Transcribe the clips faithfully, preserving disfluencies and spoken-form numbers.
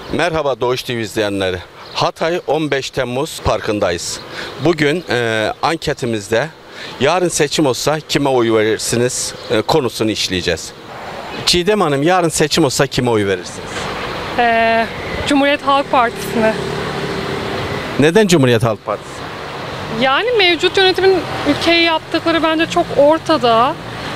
Merhaba Doğuş T V izleyenleri. Hatay on beş Temmuz Parkı'ndayız. Bugün e, anketimizde yarın seçim olsa kime oy verirsiniz e, konusunu işleyeceğiz. Çiğdem Hanım, yarın seçim olsa kime oy verirsiniz? Ee, Cumhuriyet Halk Partisi'ne. Neden Cumhuriyet Halk Partisi? Yani mevcut yönetimin ülkeye yaptıkları bence çok ortada.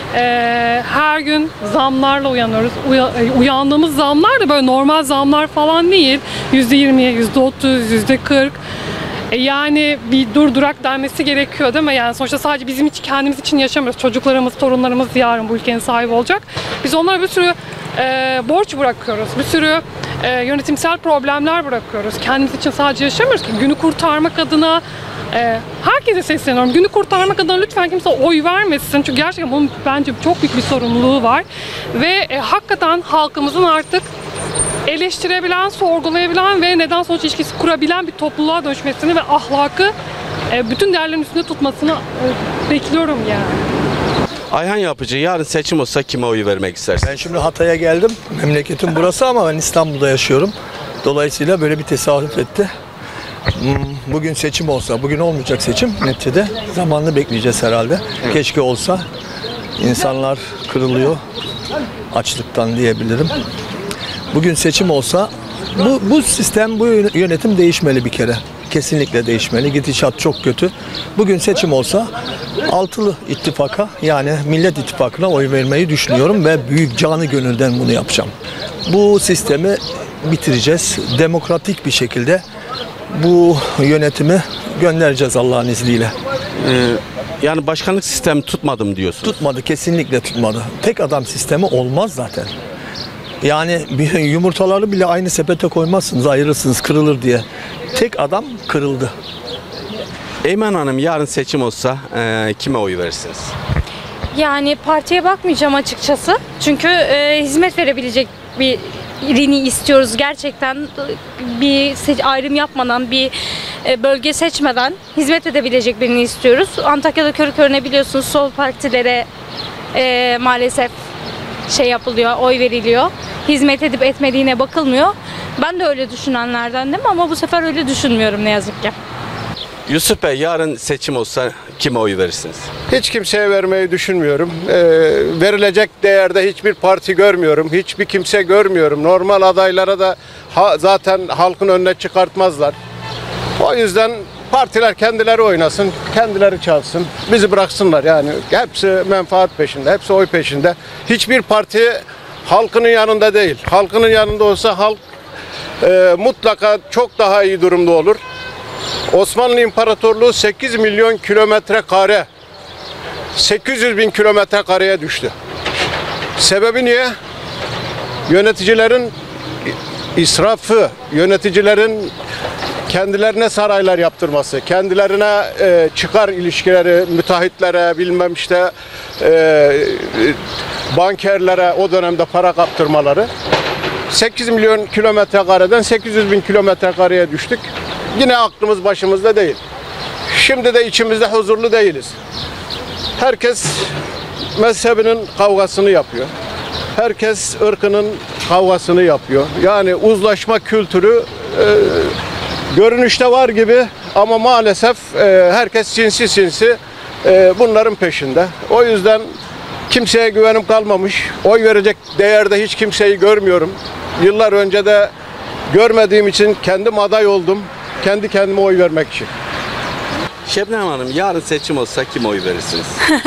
Ee, her gün zamlarla uyanıyoruz. Uya, uyandığımız zamlar da böyle normal zamlar falan değil. yüzde yirmiye, yüzde otuz, yüzde kırk. E yani bir durdurak denmesi gerekiyor değil mi? Yani sonuçta sadece bizim için, kendimiz için yaşamıyoruz. Çocuklarımız, torunlarımız yarın bu ülkenin sahibi olacak. Biz onlara bir sürü e, borç bırakıyoruz. Bir sürü e, yönetimsel problemler bırakıyoruz. Kendimiz için sadece yaşamıyoruz ki. Günü kurtarmak adına e, herkese sesleniyorum. Günü kurtarmak adına lütfen kimse oy vermesin. Çünkü gerçekten bunun bence çok büyük bir sorumluluğu var. Ve e, hakikaten halkımızın artık eleştirebilen, sorgulayabilen ve neden sonuç ilişkisi kurabilen bir topluluğa dönüşmesini ve ahlakı e, bütün değerlerin üstünde tutmasını e, bekliyorum yani. Ayhan Yapıcı, yarın seçim olsa kime oy vermek istersin? Ben şimdi Hatay'a geldim. Memleketim burası ama ben İstanbul'da yaşıyorum. Dolayısıyla böyle bir tesadüf etti. Bugün seçim olsa, bugün olmayacak seçim neticede zamanını bekleyeceğiz herhalde. Evet. Keşke olsa. İnsanlar kırılıyor açlıktan diyebilirim. Bugün seçim olsa bu, bu sistem, bu yönetim değişmeli bir kere. Kesinlikle değişmeli. Gidişat çok kötü. Bugün seçim olsa altılı ittifaka, yani Millet İttifakı'na oy vermeyi düşünüyorum ve büyük canı gönülden bunu yapacağım. Bu sistemi bitireceğiz. Demokratik bir şekilde bu yönetimi göndereceğiz Allah'ın izniyle. Ee, yani başkanlık sistemi tutmadım diyorsunuz. Tutmadı, kesinlikle tutmadı. Tek adam sistemi olmaz zaten. Yani bir yumurtaları bile aynı sepete koymazsınız, ayırırsınız, kırılır diye. Tek adam kırıldı. Eymen Hanım, yarın seçim olsa e, kime oy verirsiniz? Yani partiye bakmayacağım açıkçası. Çünkü e, hizmet verebilecek bir birini istiyoruz. Gerçekten bir ayrım yapmadan, bir bölge seçmeden hizmet edebilecek birini istiyoruz. Antakya'da körü körüne biliyorsunuz sol partilere e, maalesef şey yapılıyor, oy veriliyor. Hizmet edip etmediğine bakılmıyor. Ben de öyle düşünenlerdendim ama bu sefer öyle düşünmüyorum ne yazık ki. Yusuf Bey, yarın seçim olsa kime oy verirsiniz? Hiç kimseye vermeyi düşünmüyorum. Ee, verilecek değerde hiçbir parti görmüyorum. Hiçbir kimse görmüyorum. Normal adaylara da ha, zaten halkın önüne çıkartmazlar. O yüzden partiler kendileri oynasın, kendileri çalsın. Bizi bıraksınlar yani. Hepsi menfaat peşinde, hepsi oy peşinde. Hiçbir parti halkının yanında değil. Halkının yanında olsa halk e, mutlaka çok daha iyi durumda olur. Osmanlı İmparatorluğu sekiz milyon kilometre kare, sekiz yüz bin kilometre kareye düştü. Sebebi niye? Yöneticilerin israfı, yöneticilerin kendilerine saraylar yaptırması, kendilerine e, çıkar ilişkileri, müteahhitlere, bilmem işte e, bankerlere o dönemde para kaptırmaları. sekiz milyon kilometre kareden sekiz yüz bin kilometre kareye düştük. Yine aklımız başımızda değil. Şimdi de içimizde huzurlu değiliz. Herkes mezhebinin kavgasını yapıyor. Herkes ırkının kavgasını yapıyor. Yani uzlaşma kültürü e, görünüşte var gibi ama maalesef e, herkes sinsi sinsi e, bunların peşinde. O yüzden kimseye güvenim kalmamış. Oy verecek değerde hiç kimseyi görmüyorum. Yıllar önce de görmediğim için kendim aday oldum. Kendi kendime oy vermek için. Şebnem Hanım, yarın seçim olsa kime oy verirsiniz?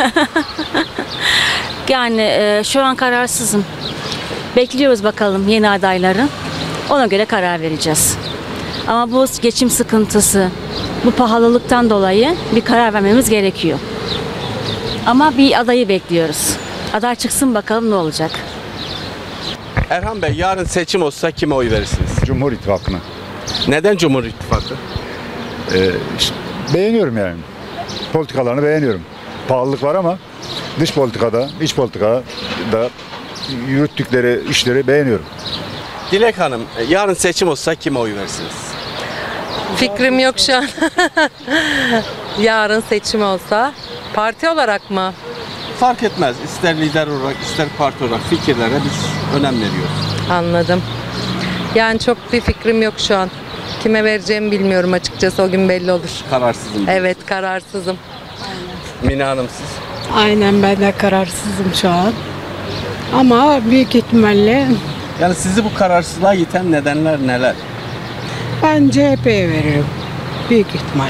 Yani e, şu an kararsızım. Bekliyoruz bakalım yeni adayları. Ona göre karar vereceğiz. Ama bu geçim sıkıntısı, bu pahalılıktan dolayı bir karar vermemiz gerekiyor. Ama bir adayı bekliyoruz. Aday çıksın bakalım ne olacak. Erhan Bey, yarın seçim olsa kime oy verirsiniz? Cumhur İttifakı'na. Neden Cumhur İttifakı? Ee, işte beğeniyorum yani. Politikalarını beğeniyorum. Pahalılık var ama dış politikada, iç politikada da yürüttükleri işleri beğeniyorum. Dilek Hanım, yarın seçim olsa kime oy verirsiniz? Fikrim yok şu an. Yarın seçim olsa parti olarak mı? Fark etmez. İster lider olarak, ister parti olarak fikirlere biz önem veriyoruz. Anladım. Yani çok bir fikrim yok şu an. Kime vereceğimi bilmiyorum açıkçası. O gün belli olur. Kararsızım. Evet, kararsızım. Mine Hanım siz? Aynen, ben de kararsızım şu an. Ama büyük ihtimalle Yani sizi bu kararsızlığa iten nedenler neler? ben C H P'ye veririm. Büyük ihtimal.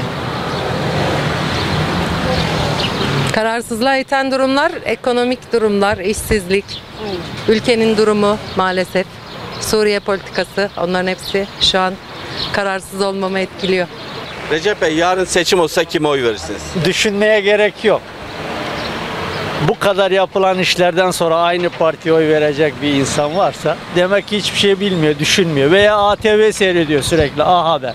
Kararsızlığa iten durumlar, ekonomik durumlar, işsizlik, ülkenin durumu maalesef, Suriye politikası, onların hepsi şu an kararsız olmamı etkiliyor. Recep Bey, yarın seçim olsa kime oy verirsiniz? Düşünmeye gerek yok. Bu kadar yapılan işlerden sonra aynı partiye oy verecek bir insan varsa demek ki hiçbir şey bilmiyor, düşünmüyor veya A T V seyrediyor sürekli, A Haber.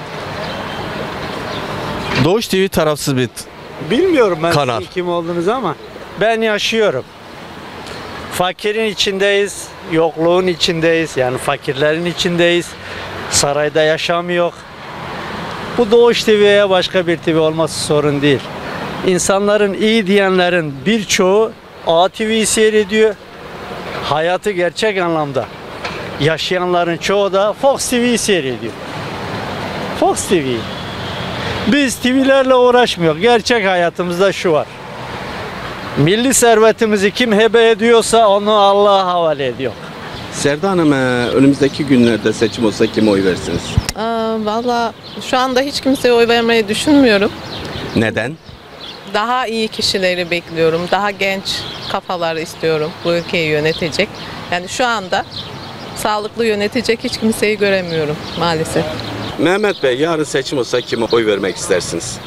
Doğuş T V tarafsız bir Bilmiyorum ben Kanal. sizin kim olduğunuzu ama ben yaşıyorum. Fakirin içindeyiz, yokluğun içindeyiz, yani fakirlerin içindeyiz. Sarayda yaşam yok. Bu Doğuş T V'ye başka bir T V olması sorun değil. İnsanların iyi diyenlerin birçoğu A T V'yi seyrediyor. Hayatı gerçek anlamda yaşayanların çoğu da Fox T V'yi seyrediyor. Fox T V. Biz T V'lerle uğraşmıyor. Gerçek hayatımızda şu var. Milli servetimizi kim hebe ediyorsa onu Allah'a havale ediyor. Serda Hanım, e, önümüzdeki günlerde seçim olsa kime oy verirsiniz? Aa, Valla şu anda hiç kimseye oy vermeyi düşünmüyorum. Neden? Daha iyi kişileri bekliyorum. Daha genç kafaları istiyorum bu ülkeyi yönetecek. Yani şu anda sağlıklı yönetecek hiç kimseyi göremiyorum maalesef. Mehmet Bey, yarın seçim olsa kime oy vermek istersiniz?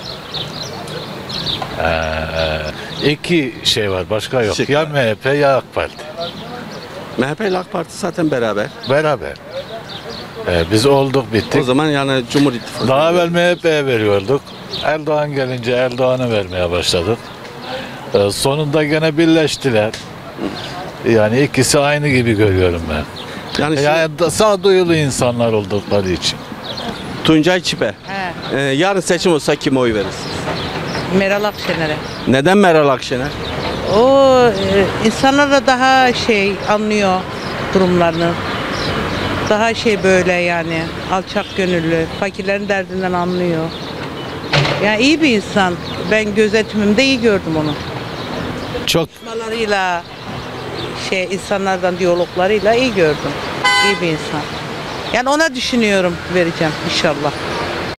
Ee, iki şey var, başka yok. Şık Ya var. M H P ya AK Parti. M H P ile AK Parti zaten beraber. Beraber. Ee, biz olduk bittik. O zaman yani Cumhur İttifakı. Daha evvel M H P'ye veriyorduk. Erdoğan gelince Erdoğan'ı vermeye başladık. Ee, sonunda gene birleştiler. Yani ikisi aynı gibi görüyorum ben. Yani şimdi Yani da- sağduyulu insanlar oldukları için. Tuncay Çipe. E, yarın seçim olsa kime oy verirsiniz? Meral Akşener'e. Neden Meral Akşener? O e, insanlar da daha şey anlıyor durumlarını. Daha şey böyle yani alçak gönüllü, fakirlerin derdinden anlıyor. Yani iyi bir insan. Ben gözetimimde iyi gördüm onu. Çok Konuşmalarıyla, şey insanlardan diyaloglarıyla iyi gördüm. İyi bir insan. Yani ona düşünüyorum vereceğim inşallah.